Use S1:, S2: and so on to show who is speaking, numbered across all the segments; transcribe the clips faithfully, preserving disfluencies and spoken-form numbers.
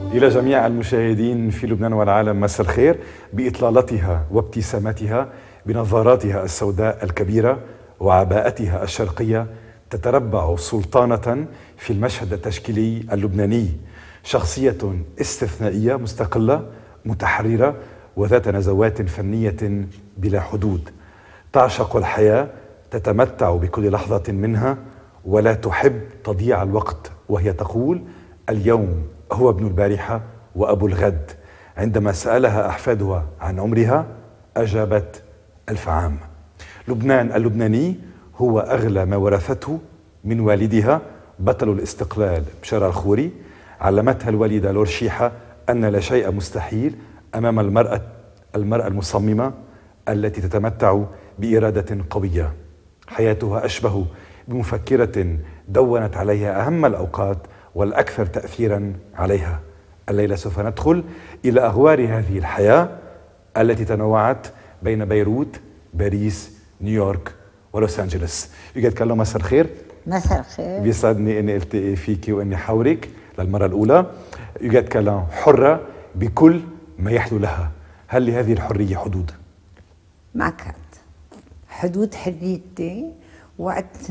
S1: إلى جميع المشاهدين في لبنان والعالم مساء الخير. بإطلالتها وابتسامتها بنظاراتها السوداء الكبيرة وعباءتها الشرقية تتربع سلطانة في المشهد التشكيلي اللبناني، شخصية استثنائية مستقلة متحررة وذات نزوات فنية بلا حدود، تعشق الحياة، تتمتع بكل لحظة منها ولا تحب تضيع الوقت، وهي تقول: اليوم هو ابن البارحة وأبو الغد. عندما سألها أحفادها عن عمرها أجابت: ألف عام. لبنان اللبناني هو أغلى ما ورثته من والدها بطل الاستقلال بشار الخوري. علمتها الوالدة لور شيحة أن لا شيء مستحيل أمام المرأة المرأة المصممة التي تتمتع بإرادة قوية. حياتها أشبه بمفكرة دونت عليها أهم الأوقات والأكثر تأثيرا عليها. الليلة سوف ندخل إلى أغوار هذه الحياة التي تنوعت بين بيروت، باريس، نيويورك ولوس أنجلوس. يوجد كلام مساء الخير.
S2: مساء الخير.
S1: بيسعدني أني ألتقي فيك وأني حاورك للمرة الأولى. يوجد كلام حرة بكل ما يحلو لها. هل لهذه الحرية حدود؟
S2: ما كانت حدود حريتي وقت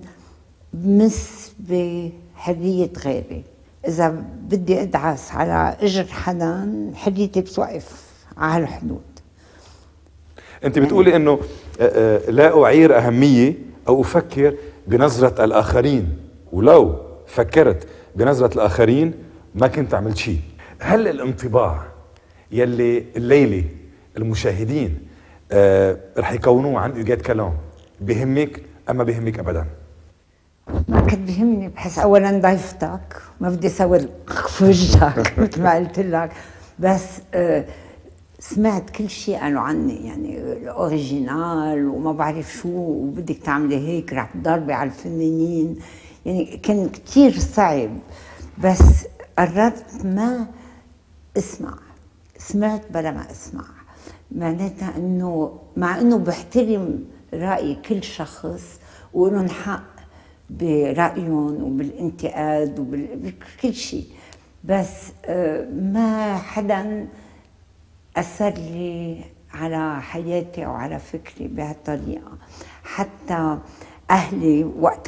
S2: بمس بحرية غيري. إذا بدي أدعس على إجر حدا حريتي بتوقف على الحدود.
S1: أنت بتقولي أنه لا أعير أهمية أو أفكر بنظرة الآخرين، ولو فكرت بنظرة الآخرين ما كنت عملت شيء. هل الانطباع يلي الليلة المشاهدين آه رح يكونوه عن إيجاد كلام بهمك أما بهمك أبدا؟
S2: ما كان بيهمني، بحس أولا ضيفتك ما بدي أسوي في وجهك مثل ما قلت لك، بس آه سمعت كل شيء قالوا عني، يعني الأوريجينال وما بعرف شو وبدك تعملي هيك رح تضربي على الفنانين، يعني كان كتير صعب. بس قررت ما اسمع، سمعت بلا ما اسمع. معناتها انه مع انه بحترم رأي كل شخص ولهم حق برأيهم وبالانتقاد وبكل شيء، بس ما حدا أثر لي على حياتي أو على فكري بهالطريقة. حتى أهلي وقت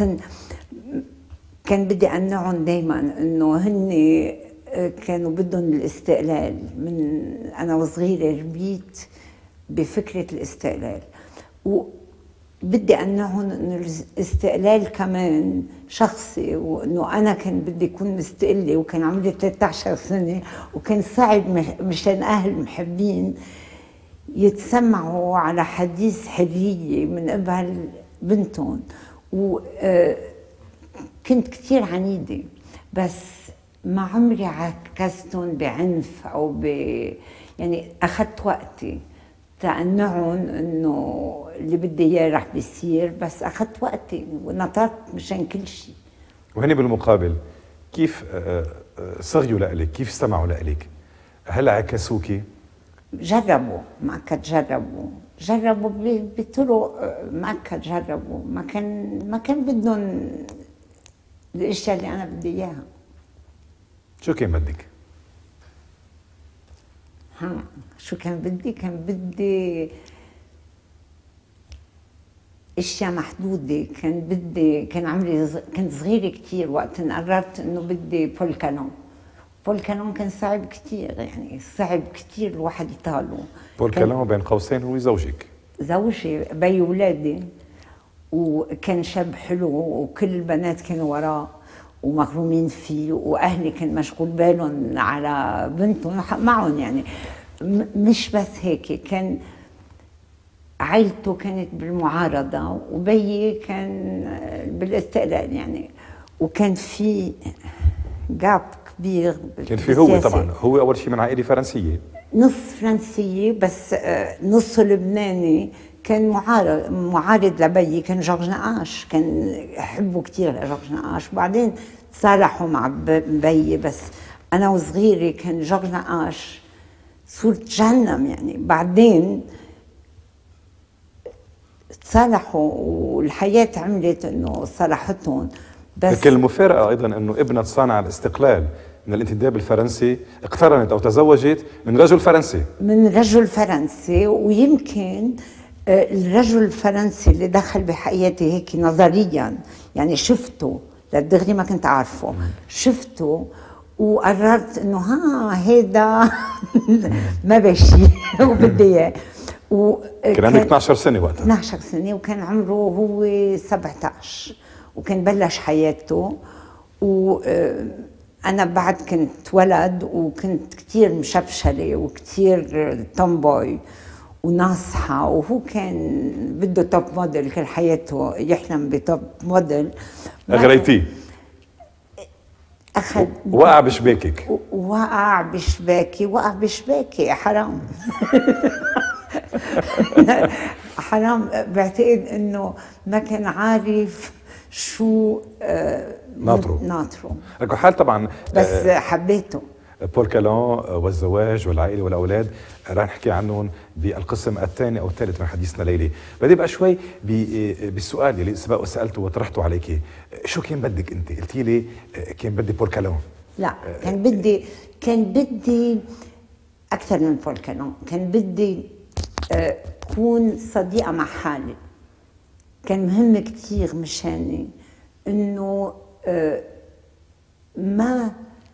S2: كان بدي أمنعهم دايما إنه هن كانوا بدهم الاستقلال. من أنا وصغيرة ربيت بفكرة الاستقلال، وبدي أمنعهم إنه الاستقلال كمان شخصي، وإنه أنا كان بدي أكون مستقلة، وكان عمري ثلاثة عشر سنة، وكان صعب مشان أهل محبين يتسمعوا على حديث حرية من قبل بنتهم. وكنت كتير عنيدة، بس ما عمري عكستهم بعنف أو ب يعني أخذت وقتي تأنعهم إنه اللي بدي إياه رح بيصير، بس أخذت وقتي ونطرت مشان كل شيء.
S1: وهني بالمقابل كيف صغيوا لإلك؟ كيف استمعوا لإلك؟ هل عكسوكي؟
S2: جربوا، ما كان جربوا جربوا بطرق ما كان جربوا، ما كان ما كان بدهم الاشياء اللي انا بدي اياها.
S1: شو كان بدك؟
S2: ها شو كان بدي؟ كان بدي اشياء محدوده. كان بدي كان عمري كنت صغيره كثير وقت قررت انه بدي بول كانون. بول كانون كان صعب كثير، يعني صعب كثير الواحد يطاله.
S1: بول كانون بين قوسين هو زوجك؟
S2: زوجي، بي ولادي، وكان شاب حلو وكل البنات كانوا وراه ومغرومين فيه، واهلي كان مشغول بالهم على بنتهم معهم. يعني مش بس هيك، كان عائلته كانت بالمعارضه وبيي كان بالاستقلال، يعني وكان في جاب كبير.
S1: كان في هو طبعا هو اول شيء من عائله فرنسيه،
S2: نص فرنسيه بس نص لبناني. كان معارض معارض لبيي، كان جورج نقاش، كان يحبه كثير جورج نقاش. وبعدين تصالحوا مع بيي، بس انا وصغيره كان جورج نقاش صورة جهنم. يعني بعدين تصالحوا والحياه عملت انه صالحتهم.
S1: بس لكن المفارقه ايضا انه ابنه صانع الاستقلال من الانتداب الفرنسي اقترنت أو تزوجت من رجل فرنسي.
S2: من رجل فرنسي، ويمكن الرجل الفرنسي اللي دخل بحياتي هيك نظريا، يعني شفته للدغري ما كنت عارفه، شفته وقررت انه ها هيدا ما بشي وبدي اياه.
S1: كان عندك اثنعش سنة وقتها؟
S2: اثنعش سنة، وكان عمره هو سبعطعش، وكان بلش حياته. وأنا بعد كنت ولد وكنت كتير مشبشلة وكتير تومبوي وناصحة، وهو كان بده توب موديل، كل حياته يحلم بتوب موديل.
S1: أغريتيه؟
S2: أخذ
S1: وقع بشباكك؟
S2: وقع بشباكي، وقع بشباكي حرام. حرام. بعتقد انه ما كان عارف شو آه
S1: ناطره
S2: ناطره
S1: لكن حال طبعا.
S2: بس آه حبيته.
S1: بول كالون والزواج والعائله والاولاد رح نحكي عنهم بالقسم الثاني او الثالث من حديثنا ليلي. بدي بقى شوي بالسؤال اللي سبق وسالته وطرحته عليك، شو كان بدك انت؟ قلتي لي كان بدي بول كالون.
S2: لا، كان بدي كان بدي اكثر من بول كالون. كان بدي أكون صديقة مع حالي. كان مهم كتير مشاني إنه ما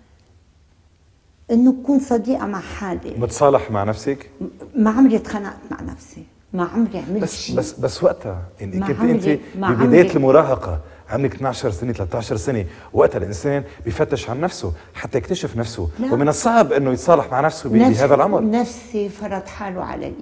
S2: إنه أكون صديقة مع حالي،
S1: متصالح مع نفسك.
S2: ما عمري اتخانقت مع نفسي، ما عمري عملت
S1: بس
S2: شيء.
S1: بس بس وقتها يعني كنت أنت ببداية المراهقة، عمرك اثنعش سنة ثلاثطعش سنة، وقتها الإنسان بيفتش عن نفسه حتى يكتشف نفسه. لا. ومن الصعب إنه يتصالح مع نفسه بهذا العمر.
S2: نفسي فرض حاله علي،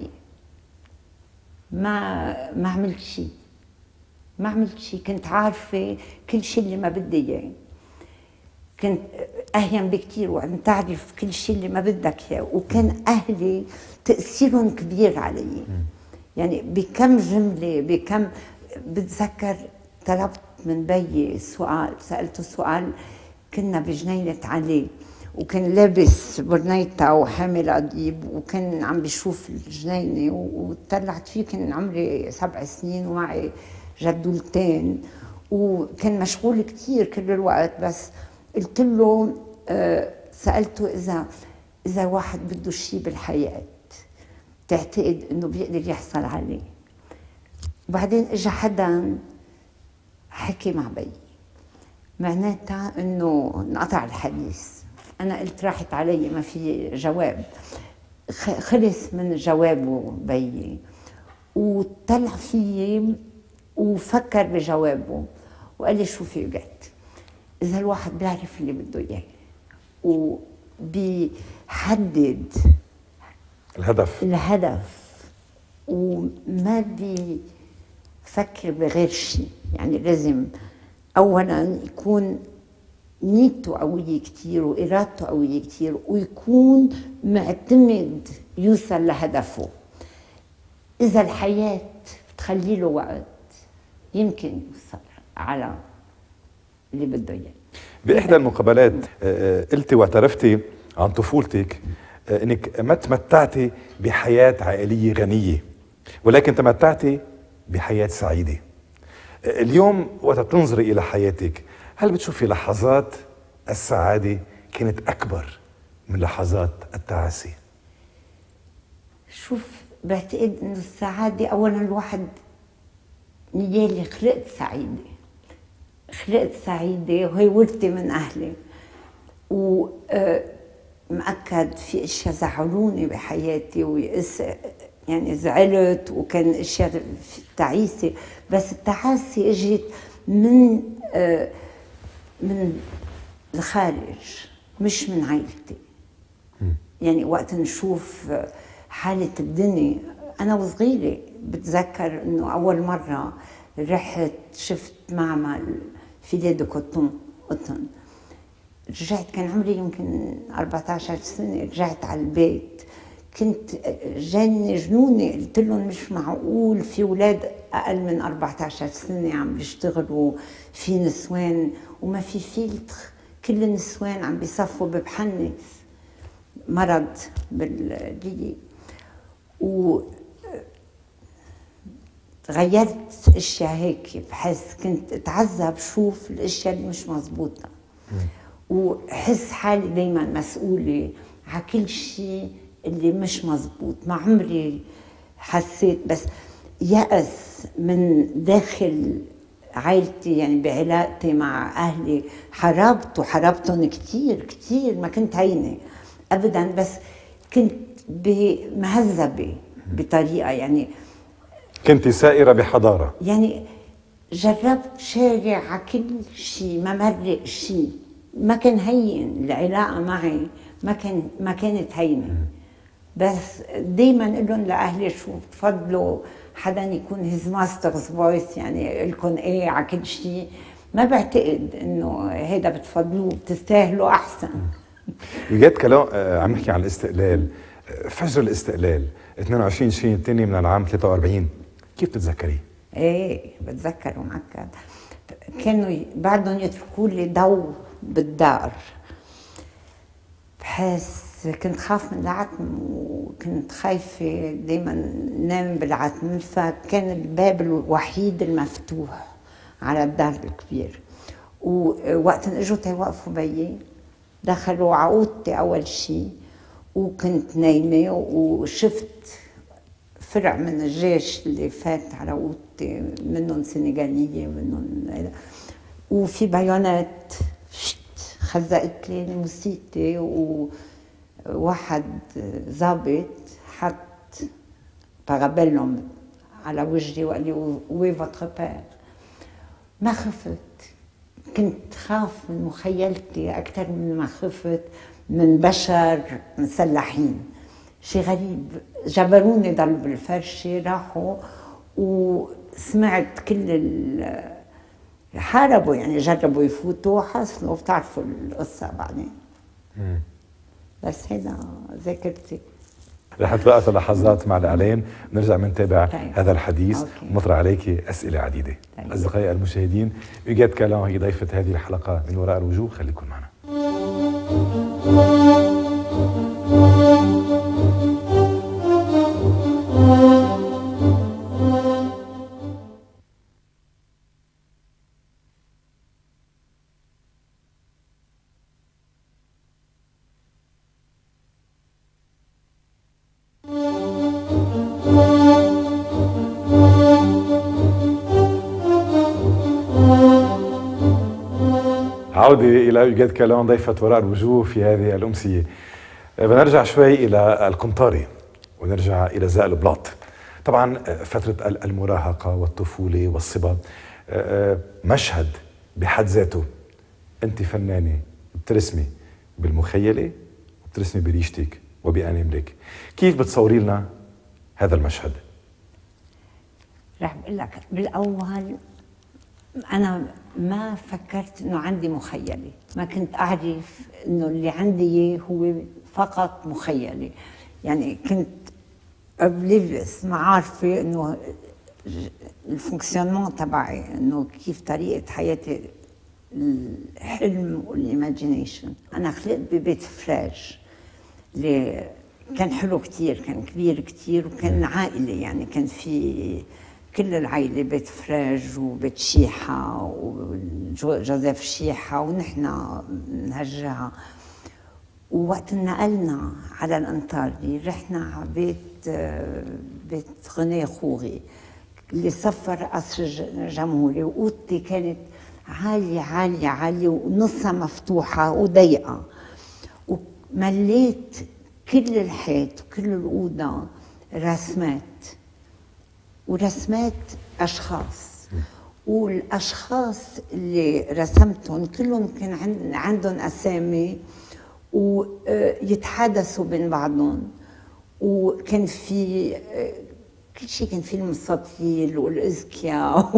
S2: ما ما عملت شيء، ما عملت شيء. كنت عارفة كل شيء اللي ما بدي إياه، كنت أهين بكتير وعم تعرف كل شيء اللي ما بدك إياه. وكان أهلي تأثيرهم كبير علي، يعني بكم جملة، بكم بتذكر طلبت من بيي سؤال، سألته سؤال، كنا بجنينة علي وكان لابس برنيطة وحامل قضيب، وكان عم بشوف الجنينة وطلعت فيه. كان عمري سبع سنين ومعي جدولتين، وكان مشغول كتير كل الوقت. بس قلت له آه سألته إذا إذا واحد بده شيء بالحياة تعتقد إنه بيقدر يحصل عليه. وبعدين إجا حدا حكي مع بي، معناتها إنه انقطع الحديث. أنا قلت راحت علي، ما في جواب. خلص من جوابه بيي وطلع فيي وفكر بجوابه وقال لي شوفي بجد، إذا الواحد بيعرف اللي بده إياه وبيحدد
S1: الهدف
S2: الهدف وما بيفكر بغير شيء، يعني لازم أولاً يكون نيته قوية كتير وإرادته قوية كتير، ويكون معتمد يوصل لهدفه. إذا الحياة بتخلي له وقت يمكن يوصل على اللي بده إياه.
S1: بإحدى المقابلات قلتي واعترفتي عن طفولتك إنك ما تمتعتي بحياة عائلية غنية، ولكن تمتعتي بحياة سعيدة. اليوم وقت بتنظري إلى حياتك، هل بتشوفي لحظات السعادة كانت أكبر من لحظات التعاسي؟
S2: شوف، بعتقد إنه السعادة أولاً الواحد نيالي خلقت سعيدة، خلقت سعيدة وهي ورثة من أهلي. ومأكد في أشياء زعلوني بحياتي ويأس، يعني زعلت وكان أشياء تعيسة، بس التعاسي اجت من من الخارج مش من عائلتي. يعني وقت نشوف حالة الدنيا، أنا وصغيرة بتذكر إنه أول مرة رحت شفت معمل فيليه دو كوتون قطن، رجعت كان عمري يمكن أربعطعش سنة، رجعت على البيت كنت جاني جنوني، قلت لهم مش معقول في أولاد أقل من أربعطعش سنة عم بيشتغلوا، في نسوان وما في فيلتر، كل النسوان عم بيصفوا ببحنس مرض باللي. و غيرت اشياء هيك، بحس كنت اتعذب شوف الاشياء اللي مش مزبوطه. وحس حالي دايما مسؤولة على كل شيء اللي مش مزبوط. ما عمري حسيت، بس يأس من داخل عائلتي، يعني بعلاقتي مع أهلي حاربت وحاربتهم كتير كتير، ما كنت هينة أبدا، بس كنت مهذبة بطريقة، يعني
S1: كنت سائرة بحضارة،
S2: يعني جربت شارع على كل شيء، ما مرق شيء، ما كان هين العلاقة معي، ما كان ما كانت هينة. بس دايما اقول لهم لاهلي شو بتفضلوا حدا يكون هيز ماسترز فويس، يعني لكم ايه على كل شيء. ما بعتقد انه هيدا بتفضلوه، بتستاهلوا احسن.
S1: وجات كلام عم نحكي عن الاستقلال، فجر الاستقلال اثنين وعشرين تشرين الثاني من العام ثلاثة وأربعين، كيف بتتذكريه؟
S2: ايه بتذكر معكد. كانوا بعدهم يتركوا لي ضوء بالدار، بحس كنت خاف من العتم وكنت خايفة دايما نام بالعتم، فكان الباب الوحيد المفتوح على الدار الكبير. ووقت اجوا تيوقفوا بيي دخلوا على اوضتي اول شيء، وكنت نايمة وشفت فرع من الجيش اللي فات على اوضتي، منهم سنغالية منهم، وفي بايونات خزقت لي الموسيقى، وواحد ضابط حط بارابيلوم على وجهي وقال لي وي فوتر بير. ما خفت، كنت خاف من مخيلتي أكثر من ما خفت من بشر مسلحين. شيء غريب، جبروني ضل بالفرشة، راحوا وسمعت كل ال حاربوا، يعني جربوا يفوتوا، حصلوا، بتعرفوا القصة بعدين. بس هيدا ذاكرتي.
S1: رح نتوقف لحظات مع الإعلان، نرجع منتابع
S2: طيب.
S1: هذا الحديث،
S2: أوكي.
S1: ومطرح عليك أسئلة عديدة.
S2: طيب.
S1: أصدقائي المشاهدين، إيجاد كالان هي ضيفة هذه الحلقة من وراء الوجوه، خليكم معنا. عودة إلى إيجاد كالان ضيفة وراء الوجوه في هذه الأمسية. بنرجع شوي إلى القنطاري ونرجع إلى زاء البلاط. طبعا فترة المراهقة والطفولة والصبا مشهد بحد ذاته. أنت فنانة بترسمي بالمخيلة وبترسمي بريشتك وبأناملك، كيف بتصوري لنا هذا المشهد؟
S2: رح بقول لك بالأول أنا ما فكرت إنه عندي مخيلة، ما كنت أعرف إنه اللي عندي إياه هو فقط مخيلة. يعني كنت أبليفلس، ما عارفة إنه الفونكسيونمون تبعي، إنه كيف طريقة حياتي، الحلم والإيماجينيشن. أنا خلقت ببيت فراج اللي كان حلو كتير، كان كبير كتير، وكان عائلة، يعني كان في كل العائلة، بيت فراج وبيت شيحة وجوزيف شيحة ونحن نهجها. ووقت نقلنا على الانطاري رحنا على بيت بيت غني خوغي اللي صفر قصر الجمهوري، وأوضتي كانت عالية عالية عالية ونصها مفتوحة وضيقة، ومليت كل الحيط وكل الأوضة رسمات ورسمات أشخاص، والأشخاص اللي رسمتهم كلهم كان عندهم أسامي ويتحادثوا بين بعضهم، وكان في كل شيء، كان في المستطيل والإزكيا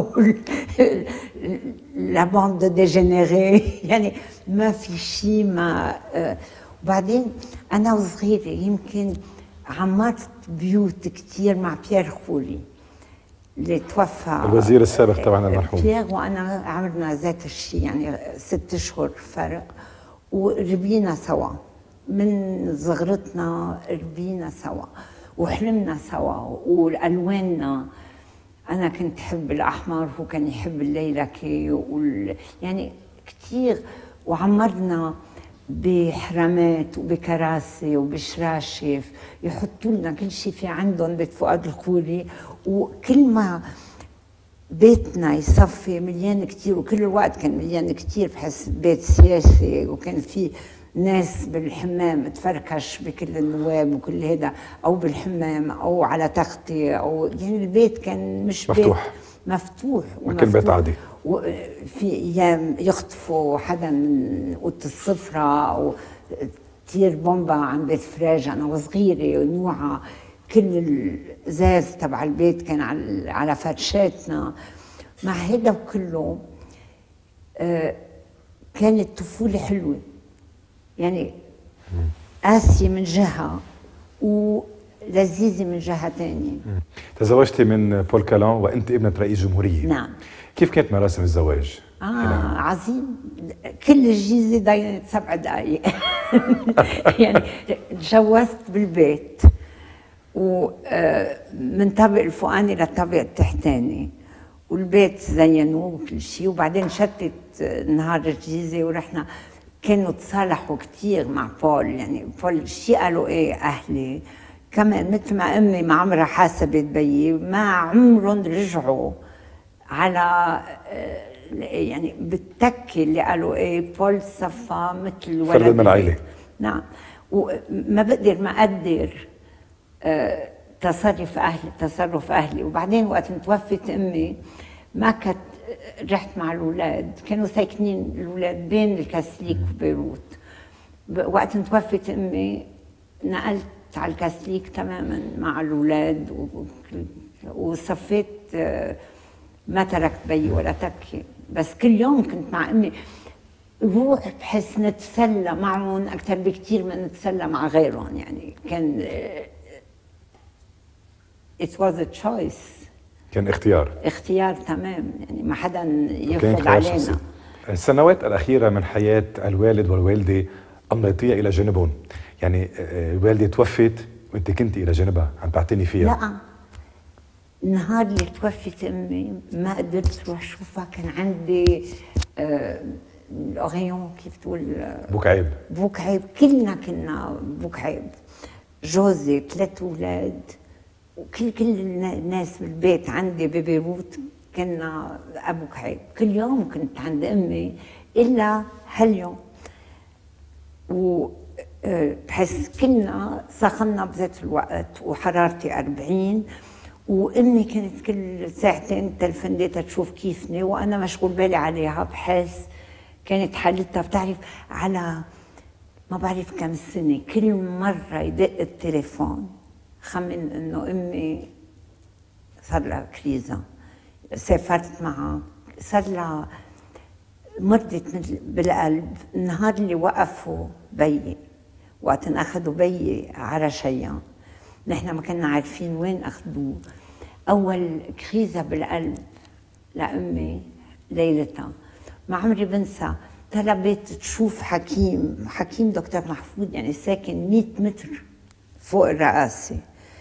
S2: لا باند ديجينيري، يعني ما في شيء. ما وبعدين أنا وصغيرة يمكن عمرت بيوت كتير مع بيير خولي اللي توفى،
S1: الوزير السابق طبعا المرحوم
S2: بيير، وأنا عمرنا ذات الشيء، يعني ست أشهر فرق، وربينا سوا من صغرتنا، ربينا سوا وحلمنا سوا، والألواننا، أنا كنت أحب الأحمر وهو كان يحب الليلكي وال... يعني كتير. وعمرنا بحرامات وبكراسي وبشراشف، يحطوا لنا كل شيء في عندهم بيت فؤاد الخوري. وكل ما بيتنا يصفي مليان كتير، وكل الوقت كان مليان كتير، بحس بيت سياسي، وكان في ناس بالحمام تفركش بكل النواب وكل هذا، او بالحمام او على تختي، او يعني البيت كان مش
S1: مفتوح.
S2: بيت مفتوح،
S1: ما كان بيت عادي.
S2: وفي ايام يخطفوا حدا من اوضه السفره، او تطير بومبا عن بيت فراج انا وصغيره ونوعها، كل الازاز تبع البيت كان على على فرشاتنا. مع هذا كله آه كانت طفوله حلوه، يعني قاسيه من جهه ولذيذه من جهه ثانيه.
S1: تزوجتي من بول كالون وانت ابنه رئيس جمهوريه.
S2: نعم.
S1: كيف كانت مراسم الزواج؟
S2: اه هنا. عظيم. كل الجيزه ضايلت سبع دقائق. يعني تجوزت بالبيت، ومن طابق الفوقاني للطابق التحتاني، والبيت زينوه وكل شيء. وبعدين شتت نهار الجيزه ورحنا، كانوا تصالحوا كثير مع بول، يعني بول شيء قالوا ايه اهلي كمان، مثل ما امي ما عمرها حاسبت بيي، ما عمرهم رجعوا على يعني بالتكه اللي قالوا ايه بول صفى مثل ولد
S1: فرد من العائله.
S2: نعم. وما بقدر ما اقدر أه تصرف اهلي تصرف اهلي. وبعدين وقت توفت امي ما كنت رحت مع الاولاد، كانوا ساكنين الاولاد بين الكاثوليك وبيروت. وقت توفت امي نقلت على الكاثوليك تماما مع الاولاد، وصفيت أه ما تركت بيي ولا تكي، بس كل يوم كنت مع امي. روح بحس نتسلى معهم اكثر بكثير من نتسلى مع غيرهم، يعني كان it was a choice.
S1: كان اختيار
S2: اختيار تمام، يعني ما حدا يفرض علينا. شخصي.
S1: السنوات الأخيرة من حياة الوالد والوالدة أمضيتيها إلى جانبهم، يعني الوالدة توفت وأنت كنت إلى جانبها عم تعتني فيها.
S2: لا، النهار اللي توفت أمي ما قدرت روح شوفها، كان عندي آه الأغيون كيف تقول
S1: بوكعيب.
S2: بوكعيب كلنا كنا بوكعيب، جوزي ثلاث أولاد وكل كل الناس بالبيت عندي ببيروت كنا أبو كعيب. كل يوم كنت عند أمي إلا هاليوم، وبحس كنا سخنا بذات الوقت وحرارتي أربعين، وأمي كانت كل ساعتين تلفنديتها تشوف كيفني وأنا مشغول بالي عليها، بحس كانت حالتها بتعرف على ما بعرف كم سنة كل مرة يدق التليفون خمن انه امي صار لها كريزة، سافرت معها صار لها مرضت بالقلب. النهار اللي وقفوا بيي وقت اخذوا بيي على شيئا، نحن ما كنا عارفين وين اخذوه. اول كريزة بالقلب لامي ليلتها ما عمري بنسى، طلبت تشوف حكيم حكيم دكتور محفوظ، يعني ساكن مئة متر فوق الرئاسة،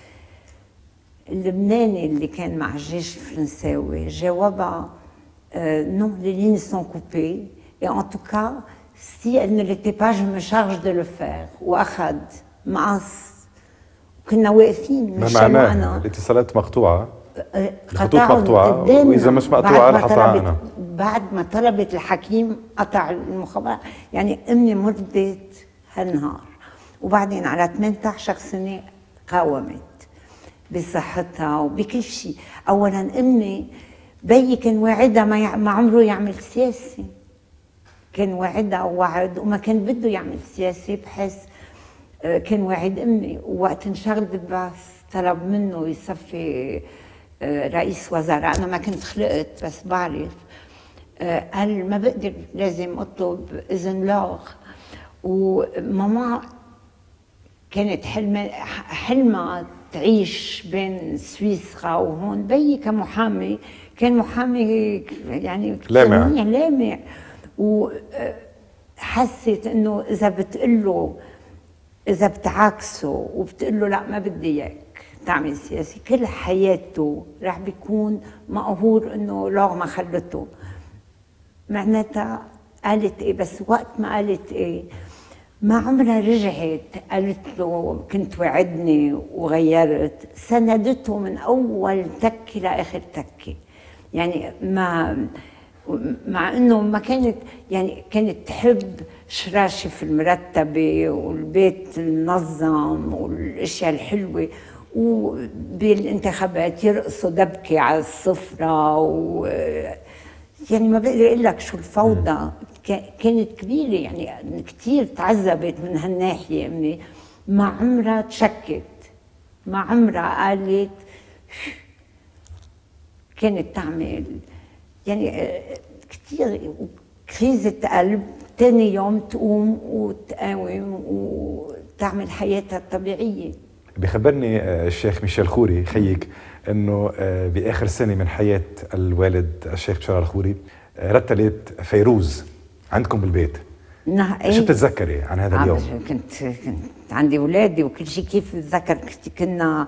S2: اللبناني اللي كان مع الجيش الفرنساوي. جاوبها non, les lignes sont coupées et en tout cas si elle ne l'était pas je me charge de le faire. واخذ مقص، كنا واقفين
S1: ما معناه أنا. الاتصالات مقطوعة، الخطوط مقطوعة، وإذا مش مقطوعة رح أقطعها أنا.
S2: بعد ما طلبت الحكيم قطع المخابرات، يعني أمي مرضت هالنهار. وبعدين على ثمانية عشر سنة قاومت بصحتها وبكل شيء. أولاً أمي بيي كان واعدها ما, ما عمره يعمل سياسة، كان واعدها ووعد وما كان بده يعمل سياسة، بحس كان واعد أمي. ووقت انشغل بالبعث طلب منه يصفي رئيس وزراء، أنا ما كنت خلقت بس بعرف، قال ما بقدر لازم أطلب إذن لاغ. وماما كانت حلمة حلمة تعيش بين سويسرا وهون. بيي كمحامي كان محامي يعني
S1: لامع
S2: لامع، وحست انه اذا بتقله اذا بتعاكسه وبتقله لا ما بدي اياك تعمل سياسي، كل حياته راح بيكون مقهور انه لا ما خلته. معناتها قالت ايه، بس وقت ما قالت ايه ما عمرها رجعت قالت له كنت وعدني وغيرت، سندته من اول تكه لاخر تكه. يعني ما مع انه ما كانت يعني كانت تحب شراشف المرتبه والبيت المنظم والاشياء الحلوه، وبالانتخابات يرقصوا دبكه على السفره، و يعني ما بقدر اقول لك شو الفوضى كانت كبيره. يعني كثير تعذبت من هالناحيه امي، ما عمرها تشكت، ما عمرها قالت. كانت تعمل يعني كثير كريزة قلب، ثاني يوم تقوم وتقاوم وتعمل حياتها الطبيعية.
S1: بخبرني الشيخ ميشيل خوري خيك انه باخر سنه من حياه الوالد الشيخ بشار الخوري رتلت فيروز عندكم بالبيت.
S2: نعم.
S1: شو بتتذكري عن هذا اليوم؟
S2: كنت كنت عندي اولادي وكل شيء، كيف بتذكر كنا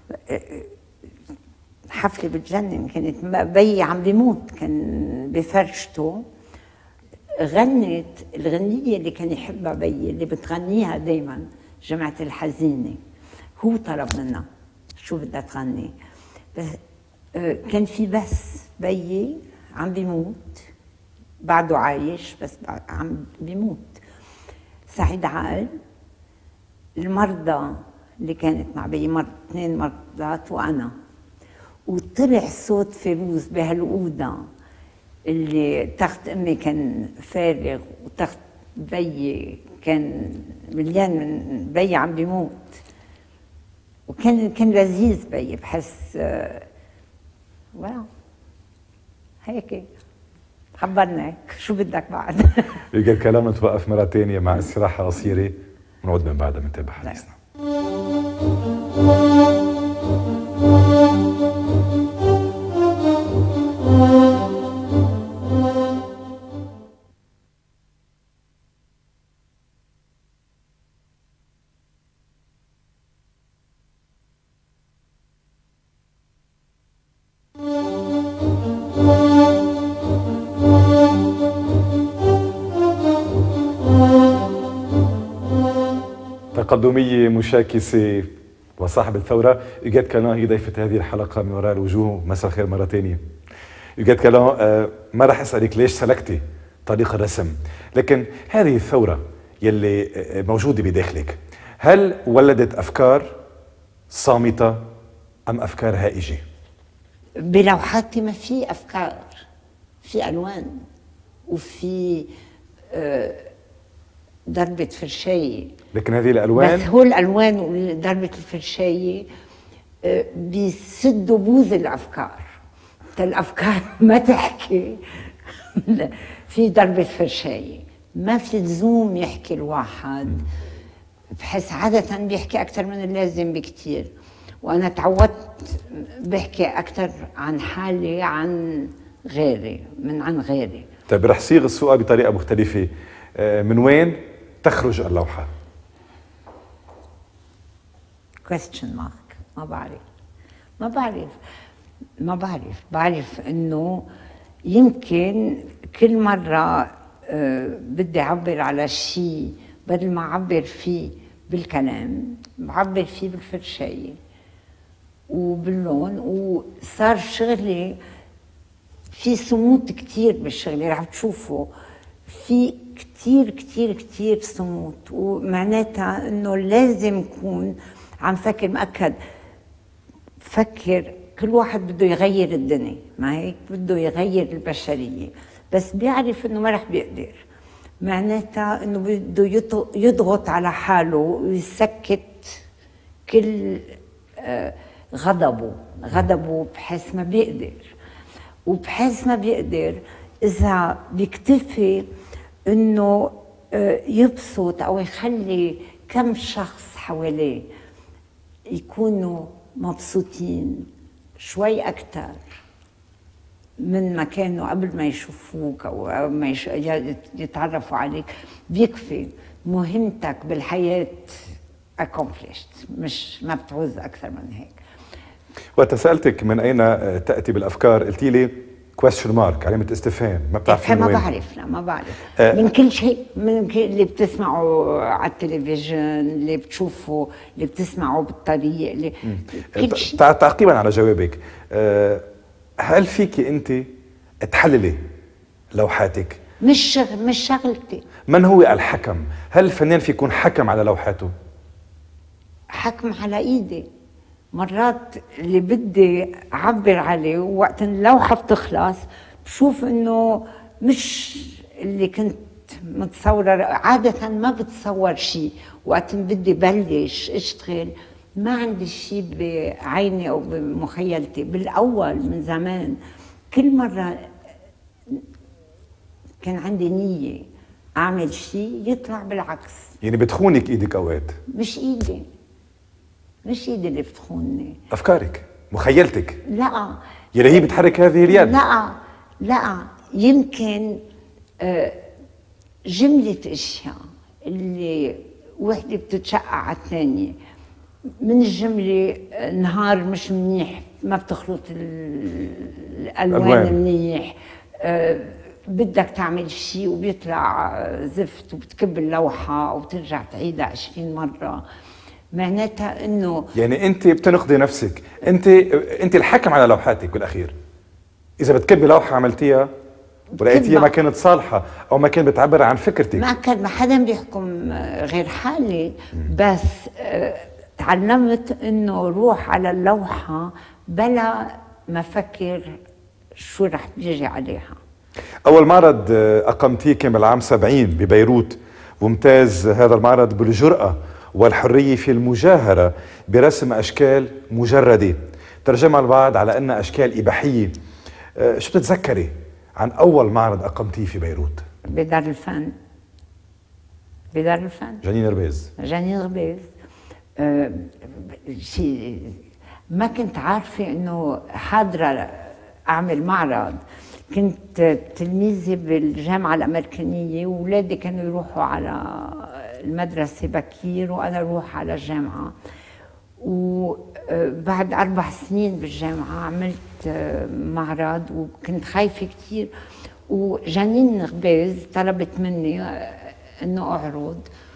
S2: حفله بتجنن. كانت بيي عم بيموت، كان بفرشته، غنت الغنيه اللي كان يحبها بيي اللي بتغنيها دائما، جمعة الحزينه. هو طلب منها شو بدها تغني، بس كان في بس بيي عم بيموت، بعده عايش بس عم بيموت. سعيد عقل، المرضى اللي كانت مع بيي، مرض اثنين مرضات وانا، وطلع صوت فيروز بهالأوضة اللي تخت امي كان فارغ وتخت بيي كان مليان من بيي عم بيموت. وكان كان لذيذ بيي، بحس واو هيك خبرناك شو بدك بعد.
S1: يوجد كلام نتوقف مرة ثانية مع استراحة قصيرة ونعود من بعدها بنتابع حديثنا. تقدمية مشاكسة وصاحب الثورة. يوجد كلام هي ضيفة هذه الحلقة من وراء الوجوه. مساء الخير مرة ثانية. يوجد كلام ما راح أسألك ليش سلكتي طريق الرسم، لكن هذه الثورة يلي موجودة بداخلك هل ولدت أفكار صامتة أم أفكار هائجة؟
S2: بلوحاتي ما في أفكار، في ألوان وفي ضربة فرشاية،
S1: لكن هذه الألوان
S2: بس هو الألوان وضربة الفرشاية بيسدوا بوز الأفكار. الأفكار ما تحكي في ضربة فرشاية، ما في لزوم يحكي الواحد، بحس عادة بيحكي أكثر من اللازم بكتير. وأنا تعودت بحكي أكثر عن حالي عن غيري من عن غيري.
S1: طيب رح صيغ السؤال بطريقة مختلفة، من وين تخرج اللوحة؟
S2: question mark. ما بعرف ما بعرف ما بعرف بعرف إنه يمكن كل مرة بدي أعبر على شيء، بدل ما أعبر فيه بالكلام بعبر فيه بالفرشاية وباللون. وصار شغلي في صمود كتير بالشغل، رح تشوفوا في كتير كتير كتير صمود، ومعناتها انه لازم يكون عم فكر مأكد. فكر كل واحد بده يغير الدنيا، ما هيك بده يغير البشرية، بس بيعرف انه ما رح بيقدر. معناتها انه بده يضغط على حاله ويسكت كل غضبه غضبه بحيث ما بيقدر، وبحيث ما بيقدر إذا بيكتفي إنه يبسط أو يخلي كم شخص حواليه يكونوا مبسوطين شوي أكتر من ما كانوا قبل ما يشوفوك أو ما يتعرفوا عليك، بيكفي. مهمتك بالحياة accomplished، مش ما بتعوز أكثر من هيك.
S1: وقت سألتك من أين تأتي بالأفكار قلتي لي كويستشن مارك، علامه استفهام، ما بتعرفي
S2: ما
S1: وين.
S2: بعرف، لا ما بعرف. أه من كل شيء، من كل اللي بتسمعه على التلفزيون، اللي بتشوفه، اللي بتسمعه بالطريق، اللي كل شيء.
S1: تعقيبا على جوابك، أه هل فيك انت تحللي لوحاتك؟
S2: مش شغل مش شغلتي.
S1: من هو الحكم؟ هل الفنان في يكون حكم على لوحاته؟
S2: حكم على ايدي. مرات اللي بدي اعبر عليه وقت اللوحه بتخلص بشوف انه مش اللي كنت متصوره. عاده ما بتصور شيء وقت بدي بلش اشتغل، ما عندي شيء بعيني او بمخيلتي. بالاول من زمان كل مره كان عندي نيه اعمل شيء يطلع بالعكس.
S1: يعني بتخونك ايدك اوقات؟
S2: مش ايدي مش ايدي اللي بتخونني،
S1: افكارك، مخيلتك.
S2: لا
S1: يلي هي بتحرك هذه اليد.
S2: لا لا يمكن جملة اشياء اللي وحده بتتشقع على الثانية. من الجملة نهار مش منيح، ما بتخلط الالوان منيح، بدك تعمل شيء وبيطلع زفت وبتكب اللوحة وبترجع تعيدها عشرين مرة. معناتها انه
S1: يعني انت بتنقضي نفسك، انت انت الحكم على لوحاتك بالاخير. اذا بتكبي لوحه عملتيها ولقيتيها ما كانت صالحه او ما كانت بتعبر عن فكرتك،
S2: ما كان ما حدا بيحكم غير حالي. بس تعلمت انه روح على اللوحه بلا ما افكر شو رح بيجي عليها.
S1: اول معرض اقمتيه كان بالعام سبعين ببيروت، وامتاز هذا المعرض بالجرأة والحرية في المجاهرة برسم أشكال مجردة ترجمها البعض على أنها أشكال إباحية. أه شو بتتذكري عن أول معرض أقمتيه في بيروت؟
S2: بدار الفن. بدار الفن
S1: جنين ربيز.
S2: جنين ربيز. أه شيء ما كنت عارفة أنه حاضرة أعمل معرض. كنت تلميذة بالجامعة الأمريكانية وولادي كانوا يروحوا على المدرسة بكير وأنا أروح على الجامعة. وبعد أربع سنين بالجامعة عملت معرض وكنت خايفة كتير، وجنين غباز طلبت مني إنه أعرض،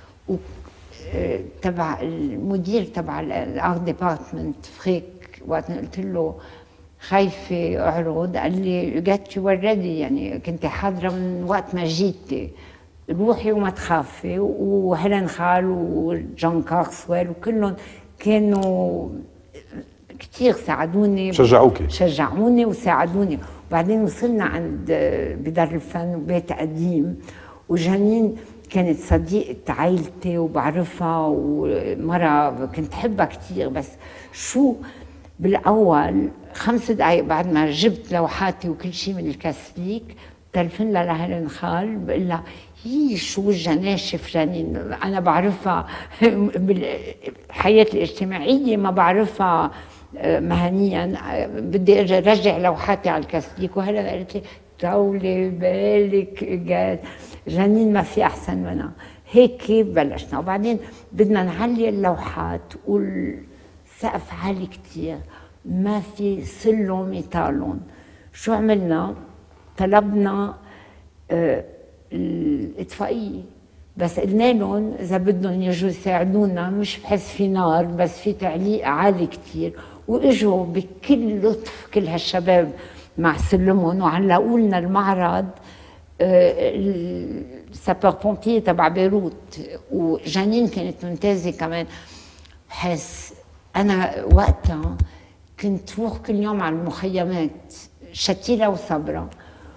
S2: وتبع المدير تبع الارت ديبارتمنت فريك وقت قلت له خايفة أعرض، قال لي جت وردي، يعني كنت حاضرة من وقت ما جيتي، روحي وما تخافي. وهيلين خال وجون كارسويل وكلهم كانوا كثير ساعدوني،
S1: شجعوكي
S2: شجعوني وساعدوني. وبعدين وصلنا عند بدار الفن وبيت قديم، وجنين كانت صديقة عائلتي وبعرفها ومرة كنت حبها كثير. بس شو بالأول خمس دقايق بعد ما جبت لوحاتي وكل شيء من الكاسليك تلفن لها لهيلين خال بقول لها هي شو وجهها ناشف جنين، أنا بعرفها بالحياة الاجتماعية ما بعرفها مهنيا، بدي أرجع رجع لوحاتي على الكاسليك. وهلا قالت لي طولي بالك جنين ما في أحسن منها. هيك بلشنا، وبعدين بدنا نعلي اللوحات والسقف عالي كتير، ما في سلم يطالون. شو عملنا؟ طلبنا آه الاطفائيه، بس قلنا لهم اذا بدهم يجوا يساعدونا، مش بحس في نار بس في تعليق عالي كتير. واجوا بكل لطف كل هالشباب مع سلمهم وعلقوا لنا المعرض السابور بومبيي تبع بيروت. وجنين كانت ممتازه كمان، بحس انا وقتها كنت روح كل يوم على المخيمات شتيلة وصبرا،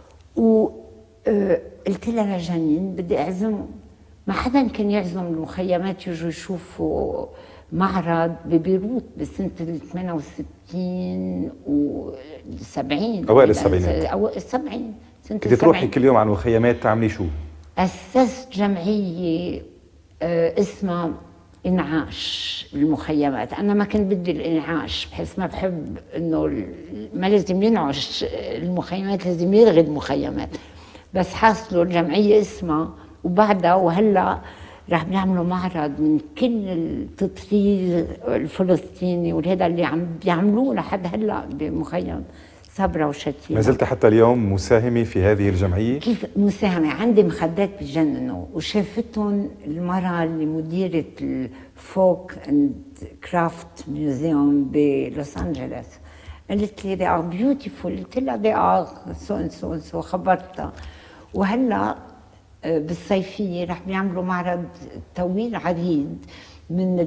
S2: وقلت لها لجنين بدي اعزمهم. ما حدا كان يعزم المخيمات يجوا يشوفوا معرض ببيروت بسنة ثمانية وستين و سبعين،
S1: اوائل السبعينات.
S2: اوائل السبعين سنة
S1: كنت تروحي كل يوم على المخيمات تعملي شو؟ أسست
S2: جمعية اسمها انعاش المخيمات. انا ما كنت بدي الانعاش، بحس ما بحب انه ما لازم ينعش المخيمات، لازم يلغي المخيمات. بس حاصلوا الجمعيه اسمها، وبعدها وهلا رح بيعملوا معرض من كل التطريز الفلسطيني وهذا اللي عم بيعملوه لحد هلا بمخيم صبرا وشتيلة.
S1: ما زلت حتى اليوم مساهمة في هذه الجمعية؟
S2: كيف مساهمة؟ عندي مخدات بجننوا، وشافتهم المرأة اللي مديرة الفوك اند كرافت ميوزيوم بلوس أنجلوس، قالت لي they are beautiful، قلت لها they are so and so and so، خبرتها. وهلا بالصيفية رح بيعملوا معرض طويل عريض من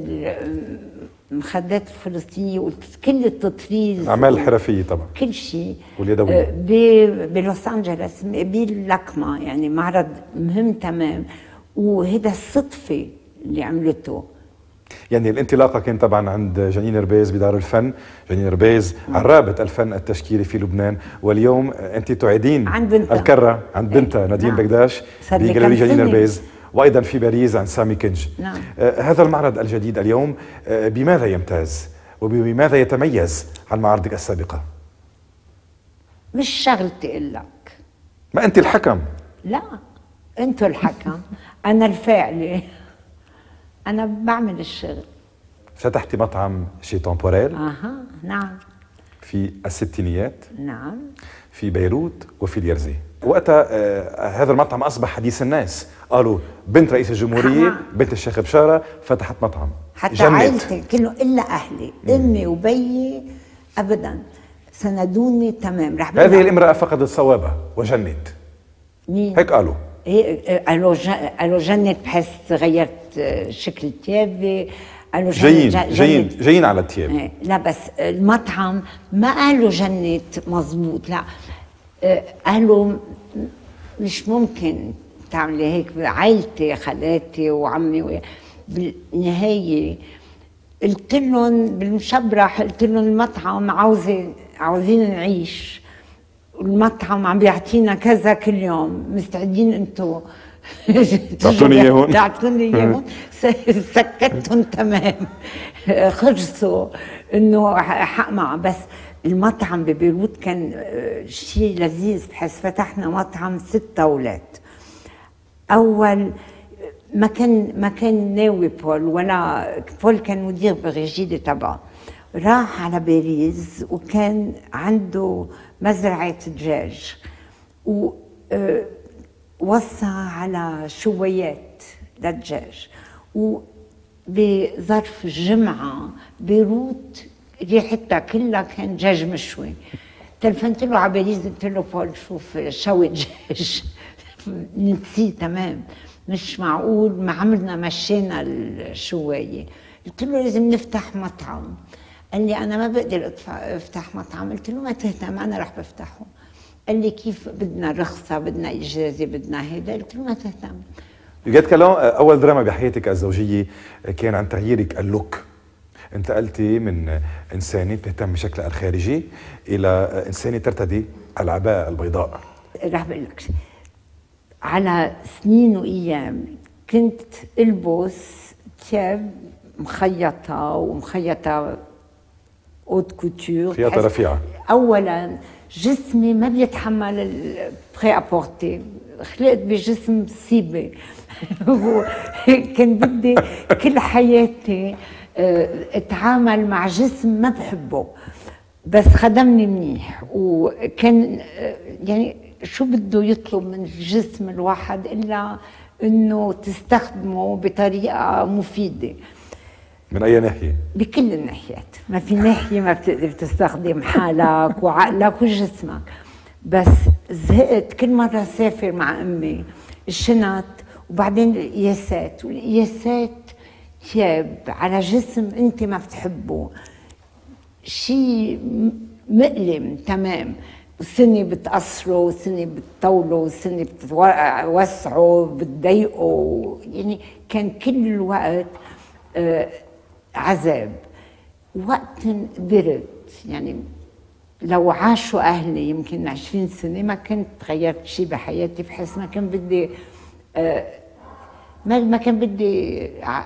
S2: المخدات الفلسطينية وكل التطريز،
S1: أعمال حرفية طبعا،
S2: كل شيء
S1: واليدوية
S2: بلوس أنجلوس باللكمة، يعني معرض مهم تمام. وهذا الصدفة اللي عملته.
S1: يعني الانطلاقة كان طبعا عند جنين ربيز بدار الفن، جنين ربيز عرابة الفن التشكيلي في لبنان، واليوم أنت تعيدين
S2: عند بنتها
S1: الكرة عند بنتها نادين
S2: نعم.
S1: دقداش بجاليري جنين ربيز، وأيضا في باريس عند سامي كنج.
S2: نعم.
S1: آه هذا المعرض الجديد اليوم آه بماذا يمتاز وبماذا يتميز عن معارضك السابقة؟
S2: مش شغلتي اقول لك،
S1: ما أنت الحكم.
S2: لا أنتوا الحكم، أنا الفاعلة، أنا بعمل الشغل.
S1: فتحتي مطعم شي تمبوريل.
S2: اها نعم.
S1: في الستينيات.
S2: نعم.
S1: في بيروت وفي اليرزي. وقتها آه هذا المطعم أصبح حديث الناس، قالوا بنت رئيس الجمهورية بنت الشيخ بشارة فتحت مطعم.
S2: حتى عائلتي كله إلا أهلي، أمي وبيي أبدا سندوني تمام. رح
S1: هذه الامرأة فقدت صوابها وجنت.
S2: مين؟
S1: هيك قالوا.
S2: إيه قالوا قالوا جنت بحس غيرت شكل ثيابي، قالوا
S1: جايين جايين جايين على الثياب.
S2: إيه لا بس المطعم ما قالوا جنت مزبوط، لا قالوا مش ممكن تعملي هيك. عائلتي خالاتي وعمي، بالنهاية قلت لهم بالمشبرح، قلت لهم المطعم عاوزة عاوزين نعيش، والمطعم عم بيعطينا كذا كل يوم، مستعدين انتم
S1: تعطوني اياهم
S2: تعطوني اياهم. سكتهم تمام، خلصوا انه حق معه. بس المطعم ببيروت كان شيء لذيذ، بحس فتحنا مطعم ست اولاد. اول ما كان ما كان ناوي بول، ولا بول كان مدير بريجيدي تبعه، راح على باريس وكان عنده مزرعة دجاج، ووصى على شويات للدجاج، وبظرف جمعة بيروت ريحتها كلها كان دجاج مشوي. تلفنت له على باريس قلت له بول شوف شوي دجاج نسيه تمام، مش معقول ما عملنا مشينا الشواية. قلت له لازم نفتح مطعم. قال لي أنا ما بقدر أفتح مطعم. قلت له ما تهتم أنا رح بفتحه. قال لي كيف؟ بدنا رخصة، بدنا إجازة، بدنا هيدا. قلت له ما تهتم.
S1: جات كلام أول دراما بحياتك الزوجية كان عن تغييرك اللوك. انتقلتي من إنسانة بتهتم بشكلها الخارجي إلى إنسانة ترتدي العباءة البيضاء.
S2: رح بقول لك على سنين وأيام كنت ألبس ثياب مخيطة ومخيطة اوت كوتور،
S1: خياطة رفيعة.
S2: أولاً جسمي ما بيتحمل البري أبورتي، خلقت بجسم صيبة كان بدي كل حياتي اتعامل مع جسم ما بحبه، بس خدمني منيح. وكان يعني شو بده يطلب من جسم الواحد إلا إنه تستخدمه بطريقة مفيدة.
S1: من أي ناحية؟
S2: بكل الناحيات، ما في ناحية ما بتقدر تستخدم حالك وعقلك وجسمك. بس زهقت كل مرة سافر مع أمي الشنط وبعدين القياسات، والقياسات ثياب على جسم أنت ما بتحبه، شيء مؤلم تمام. سنة بتقصره وسنة بتطوله وسنة بتوسعه بتضيقه، يعني كان كل الوقت آه عذاب. وقت قدرت يعني لو عاشوا أهلي يمكن عشرين سنة ما كنت غيرت شيء بحياتي، بحس ما كان بدي آه ما ما كان بدي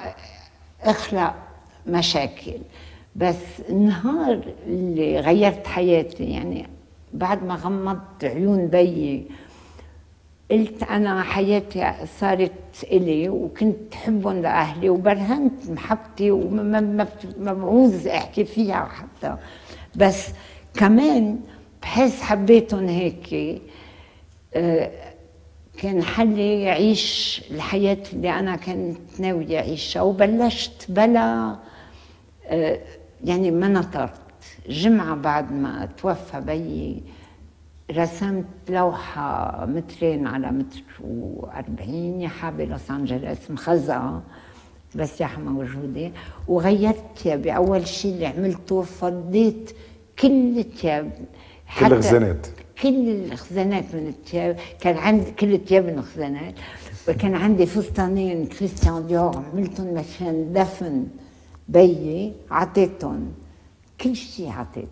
S2: أخلق مشاكل. بس النهار اللي غيرت حياتي يعني بعد ما غمضت عيون بيي قلت أنا حياتي صارت إلي وكنت حبهم لأهلي وبرهنت محبتي وما ما ما بعوز أحكي فيها حتى. بس كمان بحس حبيتهم هيك. آه، كان حلي يعيش الحياة اللي أنا كنت ناوية أعيشها، وبلشت بلا آه، يعني ما نطرت. جمعة بعد ما توفى بيي رسمت لوحة مترين على متر وأربعين ياحة بلوس أنجلوس مخزقة بس ياحة موجودة، وغيرت ثيابي. أول شيء اللي عملته فضيت كل الثياب،
S1: كل الخزانات،
S2: كل الخزانات من الثياب. كان عندي كل الثياب من الخزانات، وكان عندي فستانين كريستيان ديور عملتهم مشان دفن بيي، عطيتهم كل شيء عطيت.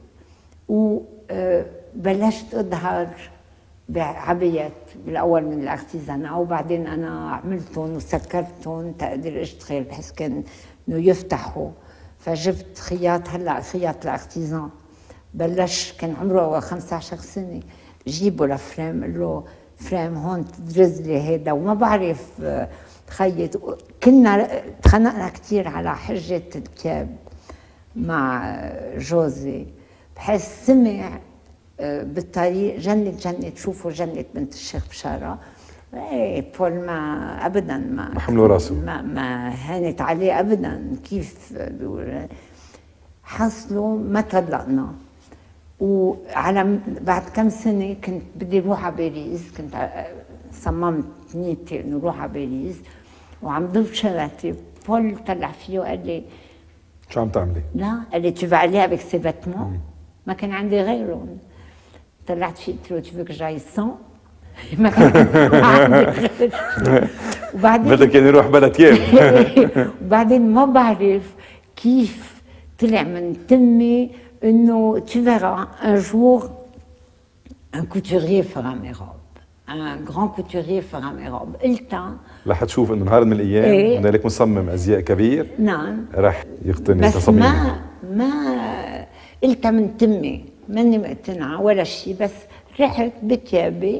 S2: وبلشت اظهر بعبيات بالاول من الارتيزانا، وبعدين انا عملتهم وسكرتهم تقدر اشتغل بحيث كان انه يفتحوا. فجبت خياط، هلا خياط الارتيزان بلش كان عمره خمسة عشر سنه، جيبه لفريم قال له فريم هون تدرز لي هيدا، وما بعرف خيط. كنا تخانقنا كثير على حجه الثياب مع جوزي، بحيث سمع بالطريق جنت جنت شوفوا جنت بنت الشيخ بشاره. ايه بول ما ابدا ما
S1: ما حملوا راسه،
S2: ما, ما هانت عليه ابدا. كيف بيقول حصلوا ما طلقنا. وعلى بعد كم سنه كنت بدي اروح على باريس، كنت صممت نيتي انه اروح على باريس وعم ضرب شغلتي. بول طلع فيه وقال لي
S1: شو عم تعملي؟
S2: لا، قال لي tu vas aller avec ces vêtements. ما كان عندي غيرهم. طلعت فيه قلت له tu veux que j'aille sans؟ ما كان عندي غير. وبعدين
S1: بدك يعني يروح بلا ثياب.
S2: وبعدين ما بعرف كيف طلع من تمي انه tu verras un jour un couturier fera mes robes, un grand couturier fera mes robes. قلتها
S1: رح تشوف انه نهار من الايام
S2: إيه؟
S1: هنالك مصمم ازياء كبير
S2: نعم
S1: رح يقتني
S2: بس
S1: تصاميم.
S2: ما ما قلتها من تمي، ماني مقتنعه ولا شيء، بس رحت بثيابي.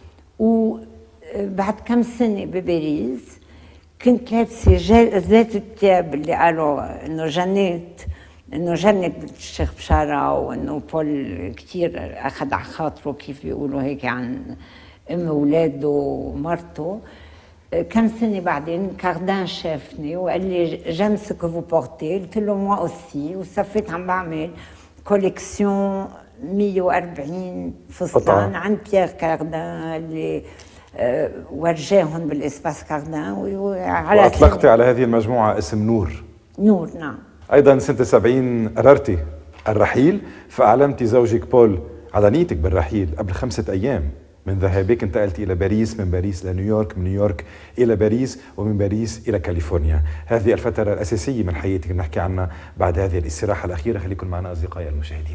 S2: وبعد كم سنه بباريس كنت لابسه ذات الثياب اللي قالوا انه جنيت انه جنت الشيخ بشاره، وانه بول كثير اخذ على خاطره كيف بيقولوا هيك عن ام اولاده ومرته. كم سنه بعدين كاردان شافني وقال لي جيم سو كو فو بورتي، قلت له موا اوسي. وصفيت عم بعمل كوليكسيون مية وأربعين فستان عند بيير كاردان اللي ورجاهم بالاسباس كاردان.
S1: واطلقتي على هذه المجموعه اسم نور.
S2: نور نعم.
S1: ايضا سنه سبعين قررتي الرحيل، فاعلمتي زوجك بول على نيتك بالرحيل قبل خمسه ايام من ذهابك. انتقلت الى باريس، من باريس الى نيويورك، من نيويورك الى باريس، ومن باريس الى كاليفورنيا. هذه الفتره الاساسيه من حياتك نحكي عنها بعد هذه الاستراحه الاخيره. خليكم معنا اصدقائي المشاهدين.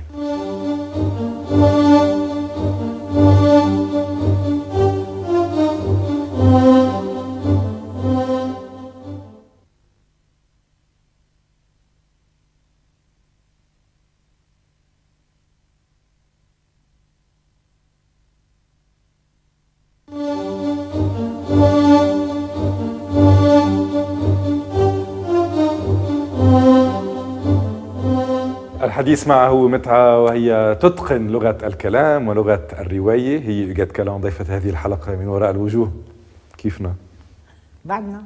S1: الحديث معه متعة، وهي تتقن لغة الكلام ولغة الرواية. هي إيجاد كلام ضيفة هذه الحلقة من وراء الوجوه. كيفنا؟
S2: بعدنا.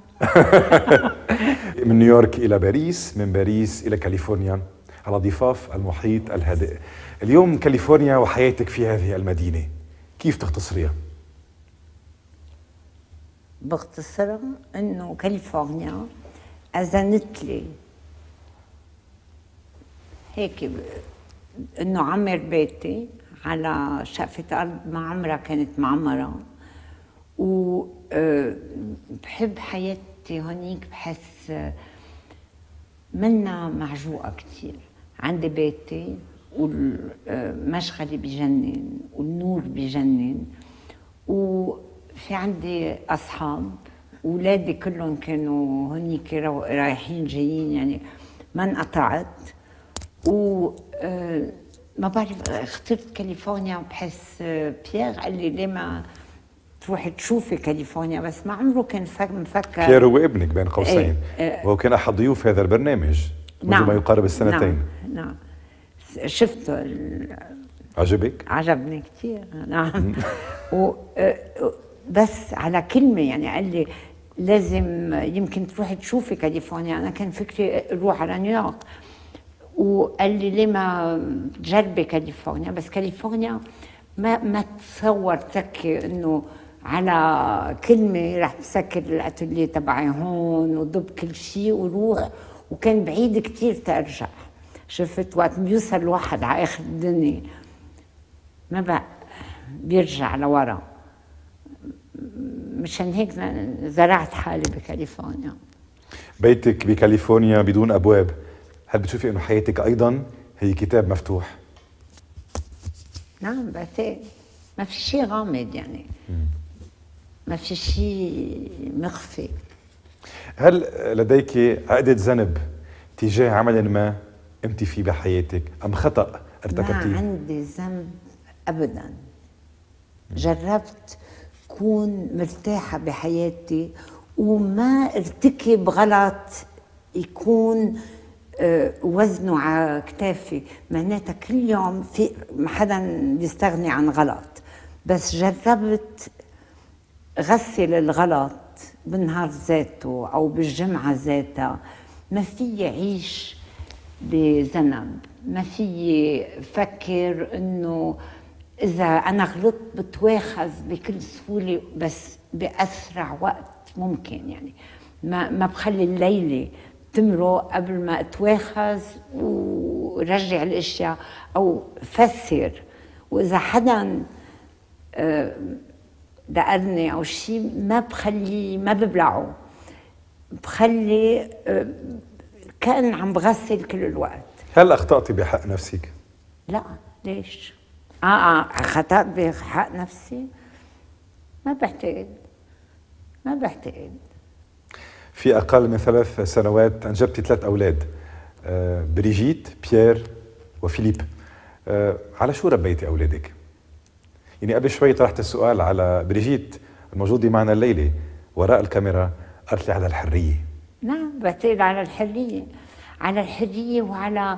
S1: من نيويورك إلى باريس، من باريس إلى كاليفورنيا، على ضفاف المحيط الهادئ. اليوم كاليفورنيا وحياتك في هذه المدينة، كيف تختصريها؟
S2: بختصرها إنه كاليفورنيا أذنت لي هيك انه عمر بيتي على شقفة ارض ما عمرها كانت معمرة، وبحب حياتي هونيك. بحس منا معجوقة كتير. عندي بيتي والمشغلي بجنن والنور بجنن، وفي عندي اصحاب. اولادي كلهم كانوا هونيك رايحين جايين، يعني ما انقطعت. و ما بعرف اخترت كاليفورنيا. بحس بيير قال لي ليه ما تروحي تشوفي كاليفورنيا، بس ما عمره كان مفكر.
S1: بيير هو ابنك بين قوسين،
S2: ايه ايه
S1: وهو كان احد ضيوف هذا البرنامج منذ نعم ما يقارب السنتين.
S2: نعم, نعم. شفته
S1: عجبك؟
S2: عجبني كثير نعم. و بس على كلمة يعني قال لي لازم يمكن تروحي تشوفي كاليفورنيا. أنا كان فكري أروح على نيويورك، وقال لي ليه ما تجربي كاليفورنيا. بس كاليفورنيا ما ما تصور تسكر إنه على كلمة رح تسكر الأتولية تبعي هون وضب كل شيء وروح. وكان بعيد كتير ترجع. شفت وقت بيوصل الواحد على آخر الدنيا ما بقى بيرجع لورا. مشان هيك زرعت حالي بكاليفورنيا.
S1: بيتك بكاليفورنيا بدون أبواب، هل بتشوفي إنه حياتك أيضا هي كتاب مفتوح؟
S2: نعم بعتقد ما في شيء غامض يعني، ما في شيء مخفي.
S1: هل لديك عقدة ذنب تجاه عمل ما قمتي فيه بحياتك أم خطأ ارتكبتيه؟
S2: ما عندي ذنب أبدا. جربت كون مرتاحة بحياتي وما ارتكب غلط يكون وزنه على كتافي. معناتها كل يوم في ما حدا بيستغني عن غلط، بس جربت غسل الغلط بالنهار ذاته أو بالجمعة ذاتها. ما في عيش بذنب، ما في فكر إنه إذا أنا غلطت بتواخذ بكل سهولة بس بأسرع وقت ممكن. يعني ما ما بخلي الليلة تمرق قبل ما اتواخذ ورجع الاشياء او فسر. واذا حدا دقرني او شيء ما بخلي ما ببلعه، بخلي كأن عم بغسل كل الوقت.
S1: هل اخطأتي بحق نفسك؟
S2: لا ليش؟ اه اه خطأت بحق نفسي؟ ما بعتقد ما بعتقد.
S1: في أقل من ثلاث سنوات أنجبت ثلاث أولاد، بريجيت، بيير وفيليب. على شو ربيتي أولادك؟ يعني قبل شوي طرحت السؤال على بريجيت الموجودة معنا الليلة وراء الكاميرا، قالت لي على الحرية.
S2: نعم بعتقد على الحرية، على الحرية وعلى